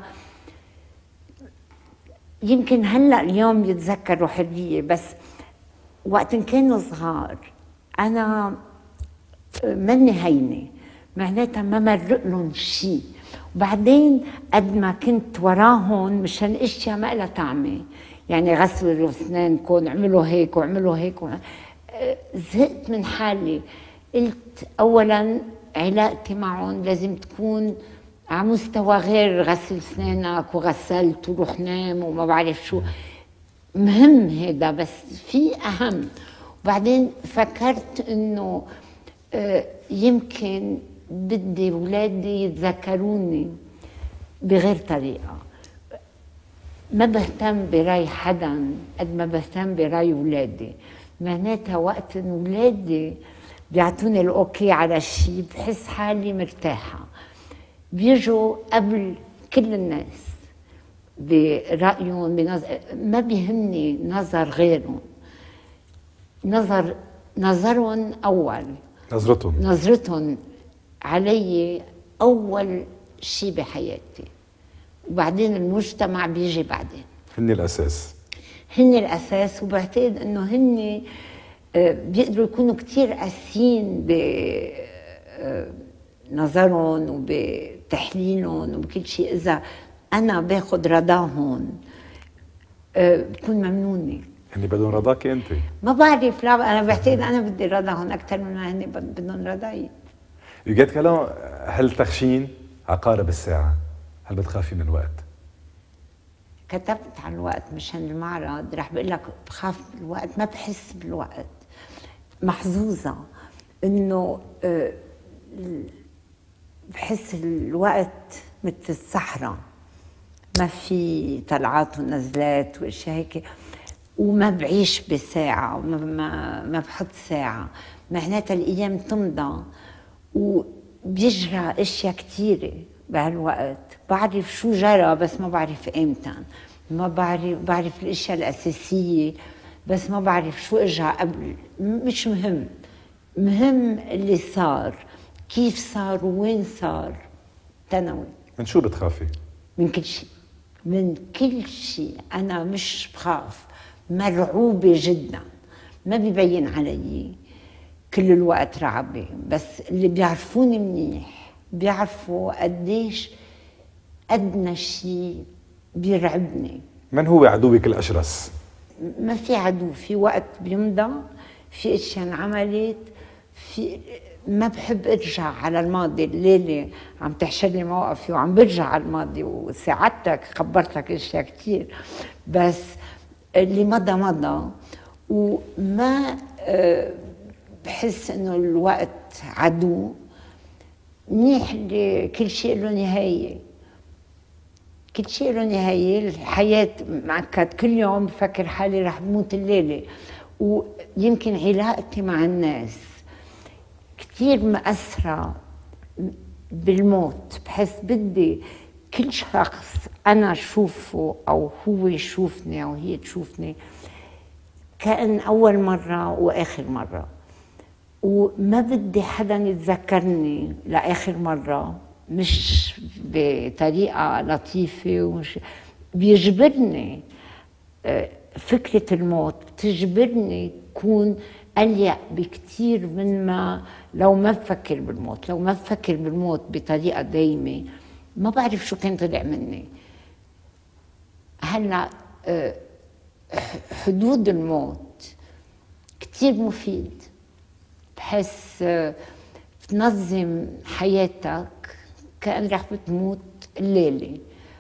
S2: يمكن هلأ اليوم يتذكروا حرية، بس وقت كانوا صغار أنا مني هينة، معناتها ما مرق لهم شيء. وبعدين قد ما كنت وراهم مشان اشياء ما لها طعمه، يعني غسلوا اسنانكم، عملوا هيك وعملوا هيك و... زهقت من حالي. قلت اولا علاقتي معهم لازم تكون على مستوى غير غسل اسنانك وغسلت وروح نام وما بعرف شو، مهم هذا بس في اهم. وبعدين فكرت انه يمكن بدي أولادي يتذكروني بغير طريقة. ما بهتم برأي حدا قد ما بهتم برأي أولادي. معناتها وقت إن أولادي بيعطوني الأوكي على شيء بحس حالي مرتاحة، بيجوا قبل كل الناس برأيهم بنظر. ما بيهمني نظر غيرهم، نظر نظرهم أول،
S1: نظرتهم
S2: نظرتهم علي أول شيء بحياتي، وبعدين المجتمع بيجي بعدين.
S1: هن الأساس،
S2: هن الأساس. وبعتقد إنه هن بيقدروا يكونوا كتير قاسيين بنظرهم وبتحليلهم وبكل شيء. إذا أنا باخد رضاهم بكون ممنونة.
S1: هن بدهم رضاكي أنت؟
S2: ما بعرف، لا أنا بعتقد أنا بدي رضاهم أكثر من ما هن بدهم رضاي.
S1: يوجد كلام، هل تخشين عقارب الساعة؟ هل بتخافي من الوقت؟
S2: كتبت عن الوقت مشان المعرض، رح بقول لك بخاف من الوقت، ما بحس بالوقت. محظوظة إنه بحس الوقت مثل الصحراء، ما في طلعات ونزلات واشياء هيك، وما بعيش بساعة وما ما, ما بحط ساعة. معناتها الأيام تمضى وبيجرى اشياء كثيرة بهالوقت. بعرف شو جرى بس ما بعرف امتى، ما بعرف بعرف الاشياء الاساسيه بس ما بعرف شو اجى قبل. مش مهم، مهم اللي صار، كيف صار ووين صار. تنوي.
S1: من شو بتخافي؟
S2: من كل شيء. من كل شيء. أنا مش بخاف، مرعوبة جدا. ما بيبين علي كل الوقت رعبة، بس اللي بيعرفوني منيح بيعرفوا قديش أدنى شيء بيرعبني.
S1: من هو عدوك الأشرس؟
S2: ما في عدو، في وقت بيمضى، في اشياء انعملت، في ما بحب ارجع على الماضي. الليله عم تحشر لي موقفي وعم برجع على الماضي، وساعدتك خبرتك اشياء كثير، بس اللي مضى مضى. وما بحس انه الوقت عدو. منيح اللي كل شيء له نهايه، كل شيء له نهاية. الحياة معكد، كل يوم بفكر حالي رح بموت الليلة. ويمكن علاقتي مع الناس كثير مأثرة بالموت. بحس بدي كل شخص أنا شوفه أو هو يشوفني أو هي تشوفني كأن أول مرة وآخر مرة، وما بدي حدا يتذكرني لآخر مرة، مش بطريقة لطيفة ومش بيجبرني. فكرة الموت بتجبرني كون أليق بكتير من ما لو ما بفكر بالموت. لو ما بفكر بالموت بطريقة دايمة ما بعرف شو كان طلع مني. هلأ حدود الموت كتير مفيد. بحس تنظم حياتك كأن رح بتموت الليلة،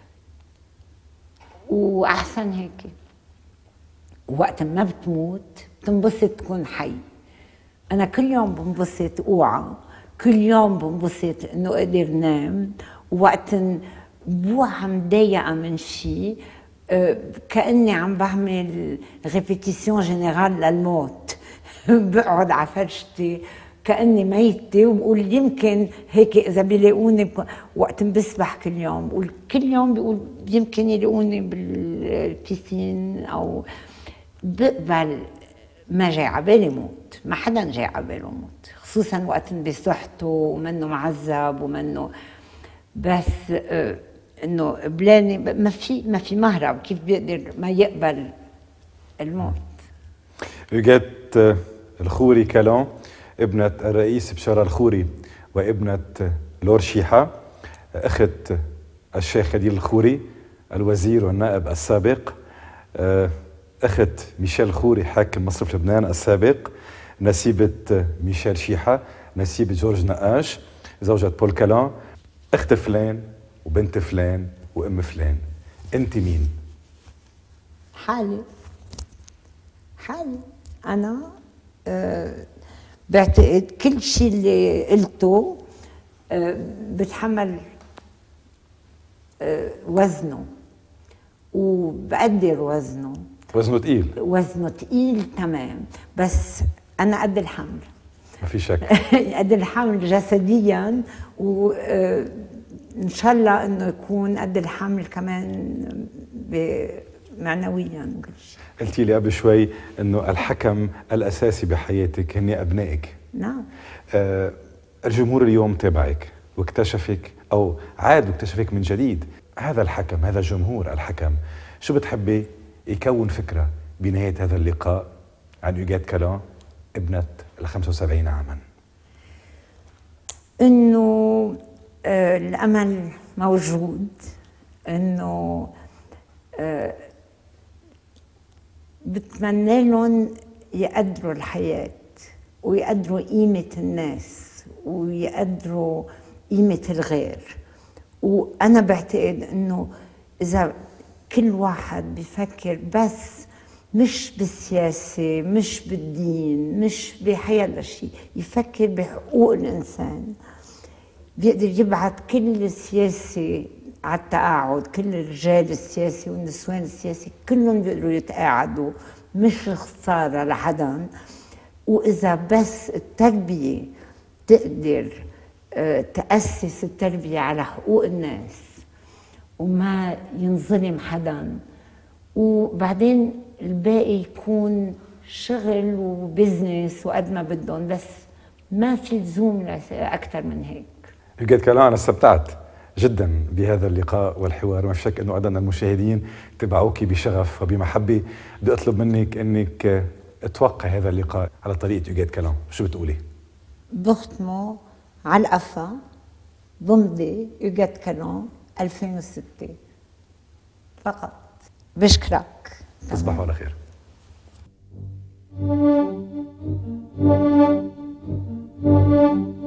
S2: وأحسن هيك. وقت ما بتموت بتنبسط تكون حي. أنا كل يوم بنبسط أوعى، كل يوم بنبسط إنه قدر نام. ووقت بوعى مضايقة من شيء كأني عم بعمل ريبيتيسيون جينيرال للموت. بقعد على فرشتي كأني ميتة وبقول يمكن هيك إذا بيلاقوني بك... وقت بسبح كل يوم بقول كل يوم بقول يمكن يلاقوني بالبيسين أو بقبل. ما جاي عبالي موت، ما حدا جاي عباله موت، خصوصا وقت بصحته ومنه معذب ومنه. بس آه انه قبلاني ما في ما في مهرب. كيف بيقدر ما يقبل الموت؟
S1: يوجد الخوري كالون ابنة الرئيس بشارة الخوري وابنة لور شيحة، أخت الشيخ خديل الخوري الوزير والنائب السابق، أخت ميشيل الخوري حاكم مصرف لبنان السابق، نسيبة ميشيل شيحة، نسيبة جورج نقاش، زوجة بول كالون، أخت فلان وبنت فلان وأم فلان. أنت مين؟
S2: حالي حالي أنا. أه بعتقد كل شيء اللي قلته أه بتحمل أه وزنه وبقدر وزنه.
S1: وزنه تقيل؟
S2: وزنه تقيل تمام، بس أنا قد الحمل.
S1: ما في شك.
S2: قد الحمل جسديا، وإن شاء الله إنه يكون قد الحمل كمان معنويا.
S1: قلتي لي قبل شوي انه الحكم الاساسي بحياتك هن ابنائك.
S2: نعم.
S1: آه الجمهور اليوم تابعك واكتشفك او عاد واكتشفك من جديد. هذا الحكم، هذا الجمهور الحكم، شو بتحبي يكون فكره بنهايه هذا اللقاء عن يوجاد كالون ابنه ال خمسة وسبعين عاما؟
S2: انه آه الامل موجود، انه آه بتمنى لهم يقدروا الحياة ويقدروا قيمة الناس ويقدروا قيمة الغير. وأنا بعتقد إنه إذا كل واحد بيفكر بس مش بالسياسة، مش بالدين، مش بحياة شيء، يفكر بحقوق الإنسان، بيقدر يبعث كل السياسة على التقاعد. كل الرجال السياسي والنسوان السياسي كلهم بيقدروا يتقاعدوا، مش خسارة لحدا. وإذا بس التربية تقدر تأسس التربية على حقوق الناس وما ينظلم حدا، وبعدين الباقي يكون شغل وبزنس وقد ما بدهم، بس ما في لزوم أكثر من هيك.
S1: يوجد كالون، أنا استمتعت جدا بهذا اللقاء والحوار، وما في شك أنه أيضا المشاهدين تبعوك بشغف وبمحبة. بدي أطلب منك أنك توقع هذا اللقاء على طريقة يوجاد كلام، شو بتقولي؟
S2: بختمه على القفا بمضي يوجد كلام ألفين وستة فقط. بشكرك.
S1: تصبحوا على خير.
S3: Thank you.